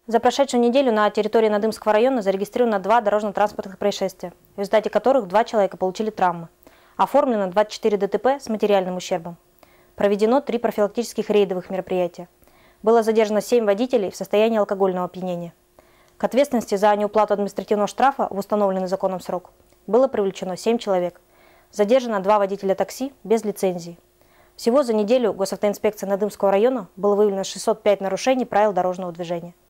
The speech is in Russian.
За прошедшую неделю на территории Надымского района зарегистрировано 2 дорожно-транспортных происшествия, в результате которых 2 человека получили травмы. Оформлено 24 ДТП с материальным ущербом. Проведено 3 профилактических рейдовых мероприятия. Было задержано 7 водителей в состоянии алкогольного опьянения. К ответственности за неуплату административного штрафа в установленный законом срок было привлечено 7 человек. Задержано 2 водителя такси без лицензии. Всего за неделю госавтоинспекцией Надымского района было выявлено 605 нарушений правил дорожного движения.